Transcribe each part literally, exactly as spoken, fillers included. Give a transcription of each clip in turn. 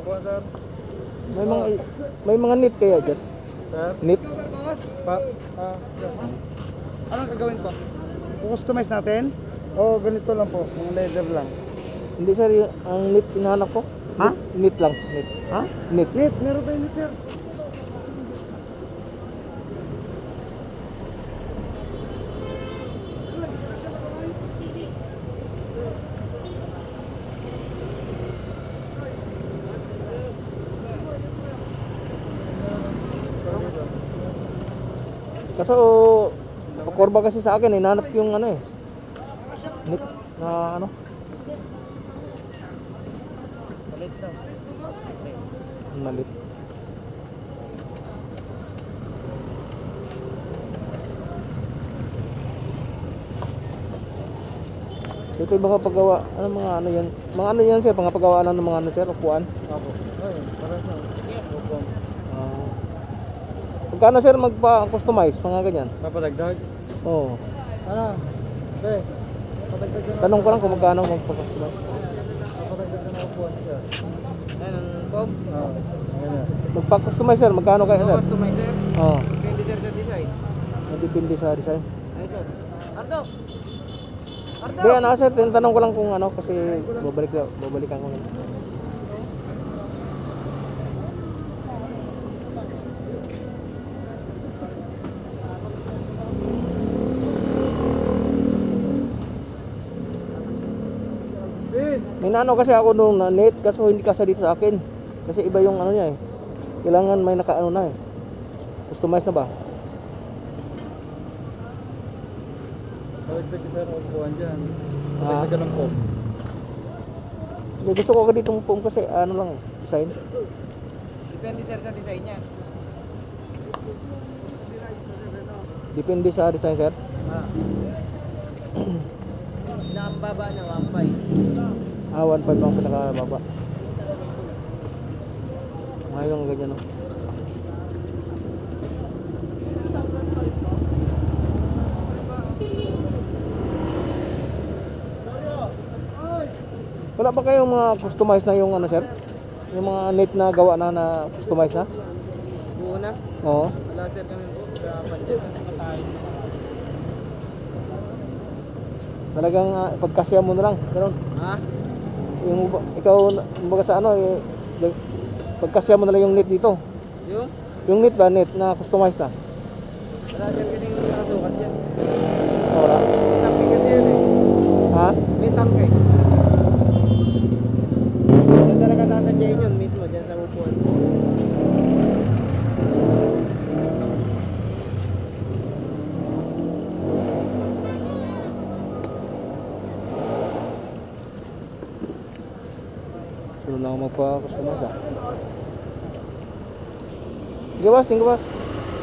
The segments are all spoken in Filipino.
upuan, sir. May mga may mga knit kaya dyan? Sir? Knit? Pa, ah, sir. Anong gagawin ko? Customize natin? O ganito lang po, mga leather lang. Hindi sir, yung, ang knit hinahanap ko. Ha? Knit, knit lang, knit. Ha? Knit. Knit, meron tayo knit, sir. Kaso pakorba kasi sa akin, hinahanap ko yung ano eh. Knit na ano. Malit daw. Malit. Ito yung mga paggawa, ano mga ano yan? Mga ano yan sir, mga paggawa ng mga ano sir, upuan. Apo. Ay, para sa upuan. Ah. Magkano sir magpa-customize, mga ganyan? Papadagdag? Oo. Ano? Okay. Papadagdag na. Tanong ko lang kung magkano magpa-customize. Papadagdag na upuan, sir. Ayan ang comb. Oo. Ayan. Magpa-customize sir, magkano kaya sir? Customizer. Oo. Depende sir sa design. Depende sa design. Ayun sir. Ardo! Ardo! Kaya na sir, tinatanong ko lang kung ano kasi babalik babalikan ko lang. May naano kasi ako nung na net kaso hindi kasi dito sa akin. Kasi iba yung ano niya eh. Kailangan may nakaano na eh. Customize na ba? Papadagdag sir ang upuan dyan. Ah. Papadagdag ng comb. Hindi, gusto ko dito pong kasi ano lang eh, design. Depende sir sa design niya. Depende sa design sir. Ah. Pinakababa niya one five. Ah, one five ang pinakababa. Ngayong ganyan no. Wala ba kayong mga customize na yung ano sir? Yung mga net na gawa na na customize na? Buo na. Oo. Wala sir kami po. Sa budget. Talagang uh, pagkasya mo na lang, ganoon. Ha? Yung ikaw kumbaga sa ano eh, pagkasya mo na lang yung net dito. Yung? Yung net ba net na customize na? Wala sir kaning nakasukat dyan. Wala. May tangke kasi yan eh. Ha? May tangke. Yung talaga sasadyain yun mismo dyan sa upuan. Suruh lang magpa-customize ah. Tinggal bas, tinggal bas.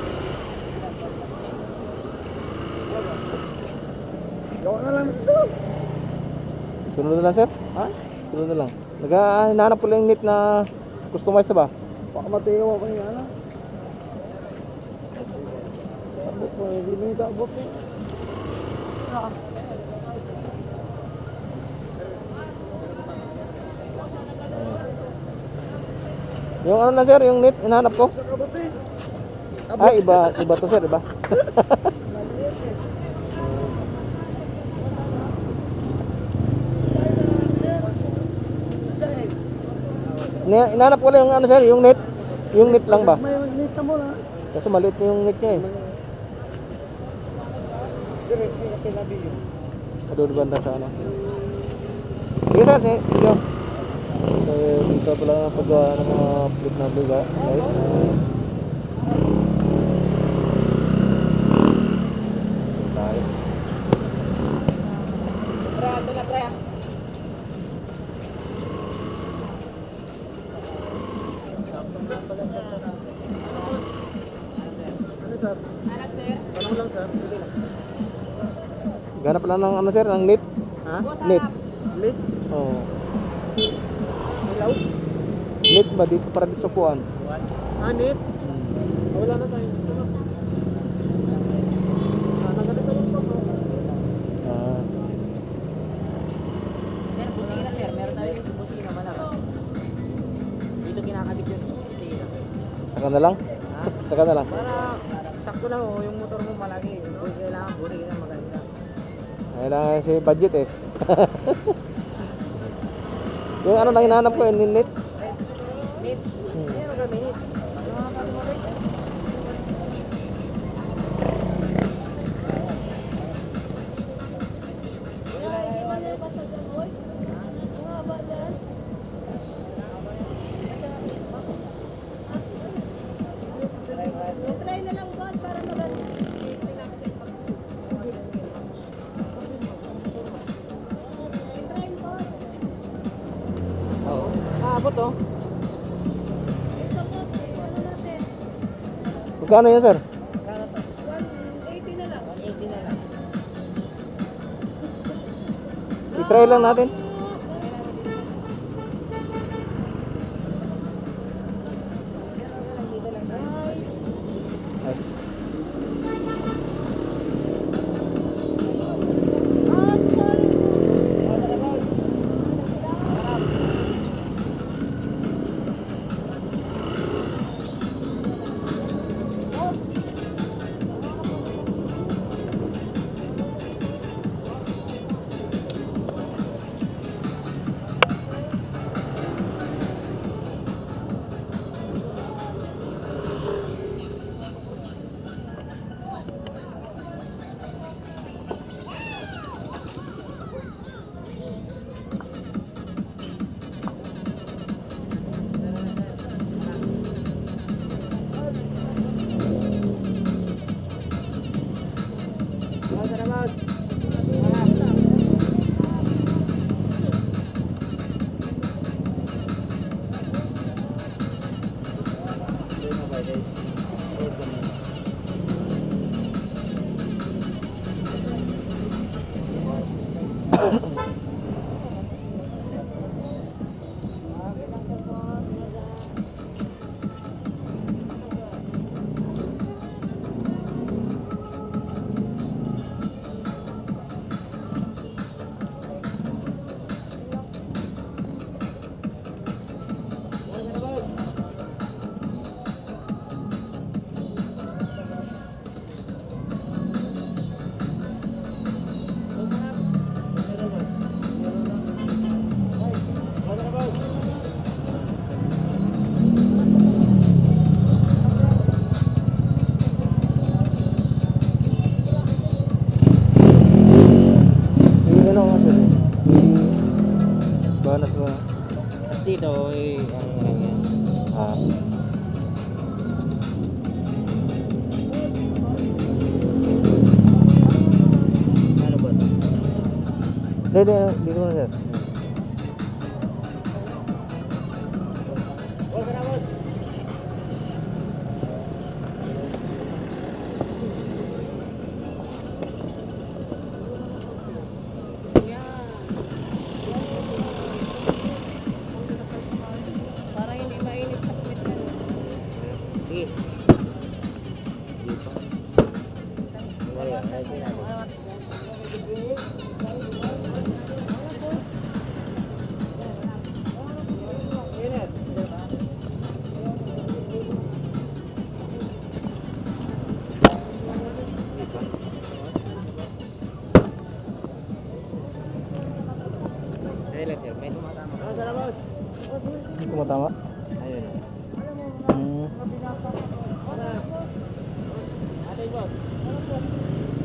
Gawa na lang ito. Sunod na lang sir? Ha? Sunod na lang. Naghahanap ko lang yung net na customize na ba? Baka matigaw ako yung ano. Abot mo, hindi mo ito abot eh. Ah. Yung ano na sir, yung net hinahanap ko? Sa abot eh. Ah, iba, iba to sir, iba. Ni- Hinahanap ko lang yung ano sir, yung net. Yung net lang ba? May nita mo na. Kasi maliit na yung net niya eh. Direct, kasi labi yun. Adoon banda sa ano. Sige sir, sige. Sige. Eh, dito pala ang paggawa ng mga flip na biga, guys. Tayo. Pre, ito na pre. Ano sir? Anak sir. Tanong lang sir. Ganap pala ng ano sir, ng net. Ha? Net. Late? Oh. Ilaw? Net ba dito para dito sa puan? Ah, net? Hmm. Wala na tayo. Ah, naganito lang po. Ah. Sir, busina sir. Meron tayo dito busina malaki. Dito Saka na lang? Ha? Saka na lang. Para sakto lang oh, yung motor mo malaki. Kung kailangan buri na maganda. Kailangan kasi budget eh. Yung ano na hinahanap ko, yung net. Minute. Hmm. Ayun ka minute. Nakakalimutan. Try na lang boss para maganda. Try boss. Oo. Maabot oh. Ito boss, ano natin? Magkano yun, sir? one eighty na lang. one eighty na lang. I-try lang natin. Ay. Boss, ano boss? Yung ano nga, sir? Banas mo. Dito eh, ang lang yan. Ah. Ano ba? Hindi, hindi, dito na, sir. Boss, ano boss? Para hindi mainit sa kwit na. Sige. Dito. Ngayon, ayun natin. Ayun lang sir, may tumatama. Boss, ano boss? Hindi tumatama. Ayun. Hmm. Atin boss.